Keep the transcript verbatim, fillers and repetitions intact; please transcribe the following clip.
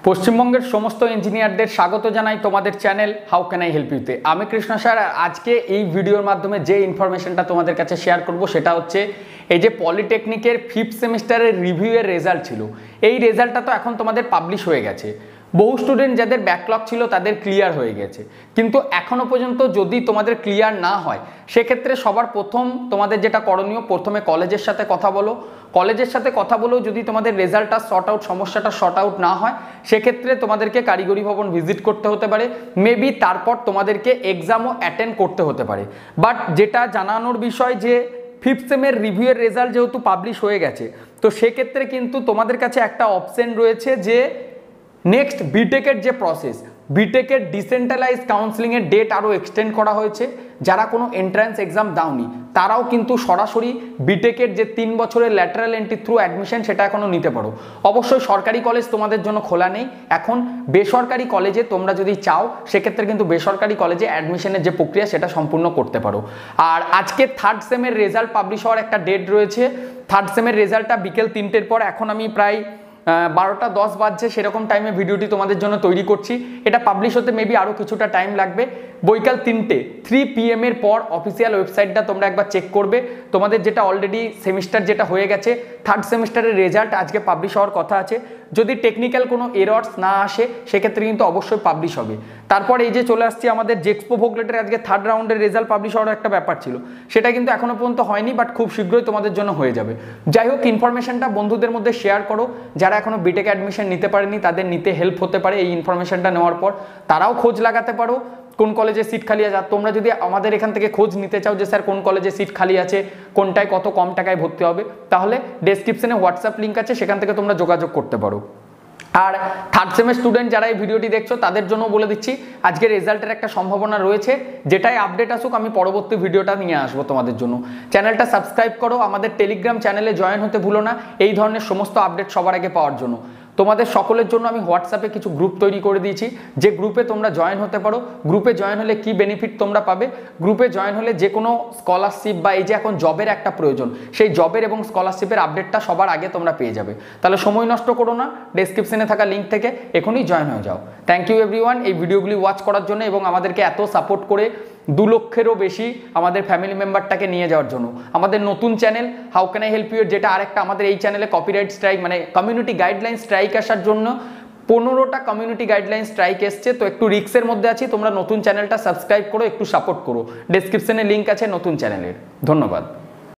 পশ্চিমবঙ্গের সমস্ত ইঞ্জিনিয়ারদের স্বাগত জানাই তোমাদের channel how can I help ইউতে। আমি কৃষ্ণ স্যার। আজকে এই ভিডিওর মাধ্যমে যে ইনফরমেশনটা তোমাদের কাছে শেয়ার করব সেটা হচ্ছে এই যে পলিটেকনিকের ফিফথ সেমিস্টারের রিভিউয়ের রেজাল্ট ছিল, এই রেজাল্টটা তো এখন তোমাদের পাবলিশ হয়ে গেছে। বহু স্টুডেন্ট যাদের ব্যাকলগ ছিল তাদের ক্লিয়ার হয়ে গেছে, কিন্তু এখনও পর্যন্ত যদি তোমাদের ক্লিয়ার না হয় সেক্ষেত্রে সবার প্রথম তোমাদের যেটা করণীয়, প্রথমে কলেজের সাথে কথা বলো। কলেজের সাথে কথা বলেও যদি তোমাদের রেজাল্টটা শর্ট আউট সমস্যাটা শর্ট আউট না হয় সেক্ষেত্রে তোমাদেরকে কারিগরি ভবন ভিজিট করতে হতে পারে, মেবি তারপর তোমাদেরকে এক্সামও অ্যাটেন্ড করতে হতে পারে। বাট যেটা জানানোর বিষয় যে ফিফথ সেমের রিভিউয়ের রেজাল্ট যেহেতু পাবলিশ হয়ে গেছে, তো সেক্ষেত্রে কিন্তু তোমাদের কাছে একটা অপশন রয়েছে যে নেক্সট বিটেকের যে প্রসেস, বিটেকের ডিসেন্ট্রালাইজ কাউন্সিলিংয়ের ডেট আরও এক্সটেন্ড করা হয়েছে। যারা কোনো এন্ট্রান্স এক্সাম দাওনি তারাও কিন্তু সরাসরি বিটেকের যে তিন বছরের ল্যাটারাল এন্ট্রি থ্রু অ্যাডমিশন সেটা এখনও নিতে পারো। অবশ্যই সরকারি কলেজ তোমাদের জন্য খোলা নেই, এখন বেসরকারি কলেজে তোমরা যদি চাও সেক্ষেত্রে কিন্তু বেসরকারি কলেজে অ্যাডমিশনের যে প্রক্রিয়া সেটা সম্পূর্ণ করতে পারো। আর আজকে থার্ড সেমের রেজাল্ট পাবলিশ হওয়ার একটা ডেট রয়েছে। থার্ড সেমের রেজাল্টটা বিকেল তিনটের পর, এখন আমি প্রায় বারোটা দশ বাজছে সেরকম টাইমে ভিডিওটি তোমাদের জন্য তৈরি করছি। এটা পাবলিশ হতে মেবি আরও কিছুটা টাইম লাগবে। বৈকাল তিনটে থ্রি পি এম এর পর অফিসিয়াল ওয়েবসাইটটা তোমরা একবার চেক করবে। তোমাদের যেটা অলরেডি সেমিস্টার যেটা হয়ে গেছে, থার্ড সেমিস্টারের রেজাল্ট আজকে পাবলিশ হওয়ার কথা আছে। যদি টেকনিক্যাল কোনো এরর্স না আসে সেক্ষেত্রে কিন্তু অবশ্যই পাবলিশ হবে। তারপর এই যে চলে আসছি আমাদের জেক্সপো ভোগলেটের আজকে থার্ড রাউন্ডের রেজাল্ট পাবলিশ হওয়ার একটা ব্যাপার ছিল, সেটা কিন্তু এখনও পর্যন্ত হয়নি, বাট খুব শীঘ্রই তোমাদের জন্য হয়ে যাবে। যাই হোক, ইনফরমেশনটা বন্ধুদের মধ্যে শেয়ার করো। যারা এখনও বিটেক অ্যাডমিশন নিতে পারেনি তাদের নিতে হেল্প হতে পারে এই ইনফরমেশনটা নেওয়ার পর। তারাও খোঁজ লাগাতে পারো কোন কলেজে সিট খালি আছে। তোমরা যদি আমাদের এখান থেকে খোঁজ নিতে চাও যে স্যার কোন কলেজে সিট খালি আছে, কোনটায় কত কম টাকায় ভর্তি হবে, তাহলে ডেসক্রিপশনে হোয়াটসঅ্যাপ লিঙ্ক আছে, সেখান থেকে তোমরা যোগাযোগ করতে পারো। আর থার্ড সেমের স্টুডেন্ট যারা এই ভিডিওটি দেখছো তাদের জন্য বলে দিচ্ছি আজকে রেজাল্টের একটা সম্ভাবনা রয়েছে। যেটাই আপডেট আসুক আমি পরবর্তী ভিডিওটা নিয়ে আসবো তোমাদের জন্য। চ্যানেলটা সাবস্ক্রাইব করো, আমাদের টেলিগ্রাম চ্যানেলে জয়েন হতে ভুলো না এই ধরনের সমস্ত আপডেট সবার আগে পাওয়ার জন্য। তোমাদের সকলের জন্য আমি হোয়াটসঅ্যাপে কিছু গ্রুপ তৈরি করে দিয়েছি, যে গ্রুপে তোমরা জয়েন হতে পারো। গ্রুপে জয়েন হলে কি বেনিফিট তোমরা পাবে, গ্রুপে জয়েন হলে যে কোনো স্কলারশিপ বা এই যে এখন জবের একটা প্রয়োজন, সেই জবের এবং স্কলারশিপের আপডেটটা সবার আগে তোমরা পেয়ে যাবে। তাহলে সময় নষ্ট করো না, ডেসক্রিপশনে থাকা লিঙ্ক থেকে এখনই জয়েন হয়ে যাও। থ্যাংক ইউ এভরিওয়ান এই ভিডিওগুলি ওয়াচ করার জন্য এবং আমাদেরকে এত সাপোর্ট করে দু লক্ষেরও বেশি আমাদের ফ্যামিলি মেম্বারটাকে নিয়ে যাওয়ার জন্য। আমাদের নতুন channel how can I help you, যেটা আরেকটা আমাদের এই চ্যানেলে কপিরাইট স্ট্রাইক মানে কমিউনিটি গাইডলাইন স্ট্রাইক আসার জন্য পনেরোটা কমিউনিটি গাইডলাইন স্ট্রাইক এসছে, তো একটু রিস্কের মধ্যে আছি। তোমরা নতুন চ্যানেলটা সাবস্ক্রাইব করো, একটু সাপোর্ট করো। ডেসক্রিপশনে লিঙ্ক আছে নতুন চ্যানেলের। ধন্যবাদ।